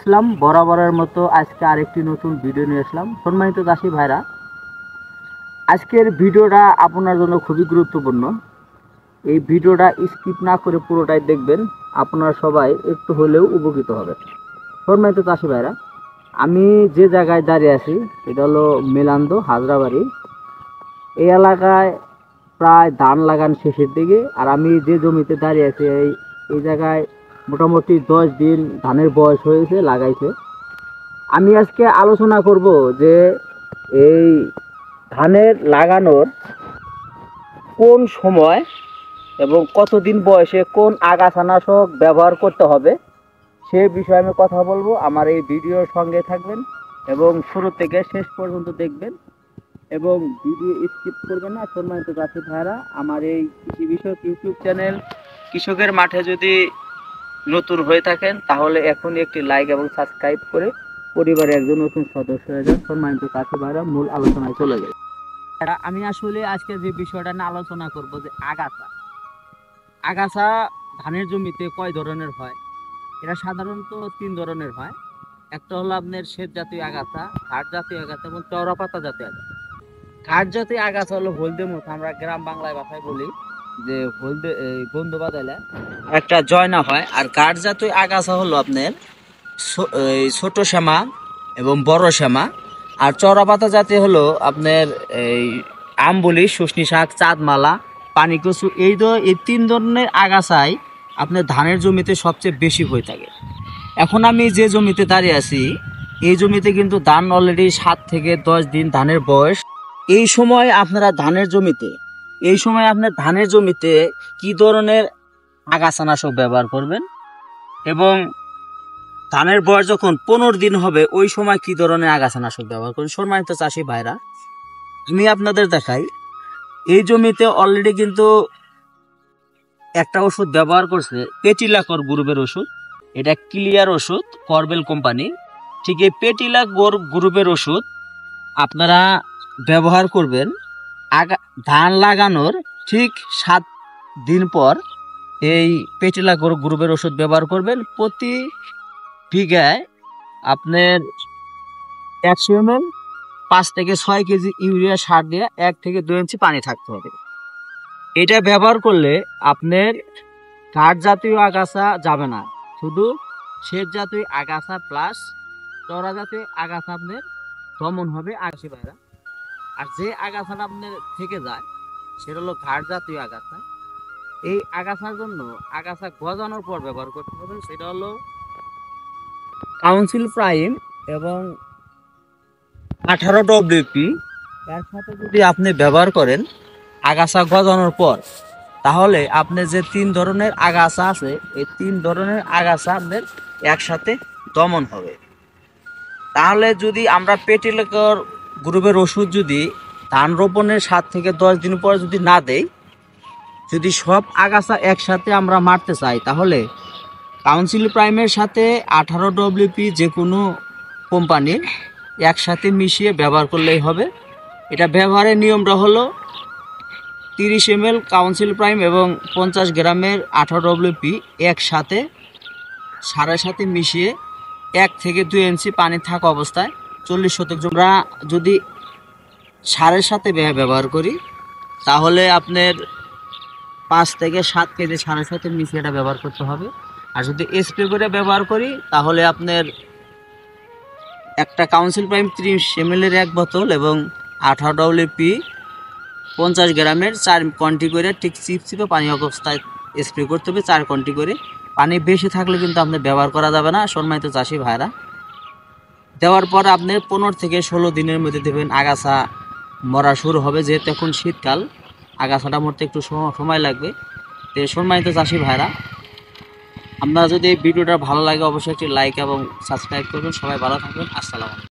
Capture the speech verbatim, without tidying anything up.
আসলাম বরাবরের মতো আজকে আরেকটি নতুন ভিডিও নিয়ে আসলাম। সম্মানিত চাষি ভাইরা, আজকের ভিডিওটা আপনার জন্য খুবই গুরুত্বপূর্ণ। এই ভিডিওটা স্কিপ না করে পুরোটাই দেখবেন, আপনারা সবাই একটু হলেও উপকৃত হবে। সম্মানিত চাষি ভাইরা, আমি যে জায়গায় দাঁড়িয়ে আছি এটা হলো মেলান্দ হাজরাবাড়ি। এই এলাকায় প্রায় ধান লাগান শেষের দিকে, আর আমি যে জমিতে দাঁড়িয়ে আছি এই এই জায়গায় মোটামুটি দশ দিন ধানের বয়স হয়েছে লাগাইছে। আমি আজকে আলোচনা করব যে এই ধানের লাগানোর কোন সময় এবং কতদিন বয়সে কোন আগাছানাশক ব্যবহার করতে হবে সে বিষয়ে আমি কথা বলবো। আমার এই ভিডিওর সঙ্গে থাকবেন এবং শুরু থেকে শেষ পর্যন্ত দেখবেন এবং ভিডিও স্কিপ করবেন না। সম্মানিত চাষি ভাইরা, আমার এই কৃষি বিষয়ক ইউটিউব চ্যানেল কৃষকের মাঠে যদি নতুন হয়ে থাকেন তাহলে এখনই একটি লাইক এবং সাবস্ক্রাইব করে পরিবারের একজন নতুন সদস্য হয়ে যান। সম্মানিত চাষি ভাইরা, মূল আলোচনায় চলে যায়। আমি আসলে আজকে যে বিষয়টা নিয়ে আলোচনা করব যে আগাছা আগাছা ধানের জমিতে কয় ধরনের হয়। এটা সাধারণত তিন ধরনের হয়। একটা হলো আপনার শ্বেত জাতীয় আগাছা, ঘাট জাতীয় আগাছা এবং চওড়া পাতা জাতীয় আগাছা। ঘাট জাতীয় আগাছা হলো হলদে মতো, আমরা গ্রাম বাংলায় ভাষায় বলি যে হলদে বন্ধু বাদাইলে একটা জয়না হয়। আর ঘাট জাতীয় আগাছা হলো আপনার ছোট শ্যামা এবং বড় শ্যামা। আর চওড়া পাতা জাতীয় হলো আপনার এই আমবলি, শুষ্নি শাক, চাঁদমালা, পানিকচু। এই এই তিন ধরনের আগাছাই আপনার ধানের জমিতে সবচেয়ে বেশি হয়ে থাকে। এখন আমি যে জমিতে দাঁড়িয়ে আছি এই জমিতে কিন্তু ধান অলরেডি সাত থেকে দশ দিন ধানের বয়স। এই সময় আপনারা ধানের জমিতে এই সময় আপনার ধানের জমিতে কি ধরনের আগাছানাশক ব্যবহার করবেন এবং ধানের বয়স যখন পনেরো দিন হবে ওই সময় কি ধরনের আগাছানাশক ব্যবহার করবেন। সম্মানিত চাষি ভাইরা, আমি আপনাদের দেখাই এই জমিতে অলরেডি কিন্তু একটা ওষুধ ব্যবহার করছে পেটিলাকর গ্রুপের ওষুধ। এটা ক্লিয়ার ওষুধ, করবেল কোম্পানি। ঠিক এই পেটিলাকর গ্রুপের ওষুধ আপনারা ব্যবহার করবেন আগা ধান লাগানোর ঠিক সাত দিন পর। এই পেটিলাকর গ্রুপের ওষুধ ব্যবহার করবেন। প্রতি বিঘায় আপনার একশো এম এল পাঁচ থেকে ছয় কেজি ইউরিয়া সার দিয়ে এক থেকে দুই ইঞ্চি পানি থাকতে হবে। এটা ব্যবহার করলে আপনার ঘাট জাতীয় আগাছা যাবে না, শুধু শ্বেত জাতীয় আগাছা প্লাস চওড়া জাতীয় আগাছা আপনার দমন হবে। আগাছি ভাইরা, আর যে আগাছাটা আপনার থেকে যায় সেটা হলো ঘাট জাতীয় আগাছা। এই আগাছার জন্য আগাছা গজানোর পর ব্যবহার করতে হবে সেটা হলো কাউন্সিল প্রাইম এবং আঠারো ডব্লিউপি। এর সাথে যদি আপনি ব্যবহার করেন আগাছা গজানোর পর, তাহলে আপনি যে তিন ধরনের আগাছা আছে এই তিন ধরনের আগাছা আপনার একসাথে দমন হবে। তাহলে যদি আমরা পেটিলাকর গ্রুপের ওষুধ যদি ধান রোপণের সাত থেকে দশ দিন পর যদি না দেই, যদি সব আগাছা একসাথে আমরা মারতে চাই তাহলে কাউন্সিল প্রাইমের সাথে আঠারো ডব্লিউপি যে কোনো কোম্পানির একসাথে মিশিয়ে ব্যবহার করলেই হবে। এটা ব্যবহারের নিয়মটা হলো তিরিশ এম এল কাউন্সিল প্রাইম এবং পঞ্চাশ গ্রামের আঠারো ডব্লিউপি একসাথে সারের সাথে মিশিয়ে এক থেকে দুই ইঞ্চি পানি থাকা অবস্থায় চল্লিশ শতক আমরা যদি সারের সাথে ব্যবহার করি তাহলে আপনার পাঁচ থেকে সাত কেজি সারের সাথে মিশিয়ে এটা ব্যবহার করতে হবে। আর যদি স্প্রে করে ব্যবহার করি তাহলে আপনার একটা কাউন্সিল প্রাইম ত্রিশ এম এল এর এক বোতল এবং আঠারো ডব্লিউপি পঞ্চাশ গ্রামের চার কোয়ান্টি করে ঠিক চিপচিপে পানি অবস্থায় স্প্রে করতে হবে। চার কোয়ান্টি করে পানি বেশি থাকলে কিন্তু আপনার ব্যবহার করা যাবে না। সম্মানিত চাষি ভাইরা, দেওয়ার পর আপনি পনেরো থেকে ষোলো দিনের মধ্যে দেবেন আগাছা মরা শুরু হবে। যেহেতু এখন শীতকাল আগাছাটা মরতে একটু সময় লাগবে। তো সম্মানিত চাষি ভাইরা, আপনারা যদি এই ভিডিওটা ভালো লাগে অবশ্যই একটি লাইক এবং সাবস্ক্রাইব করবেন। সবাই ভালো থাকবেন। আসসালামু আলাইকুম।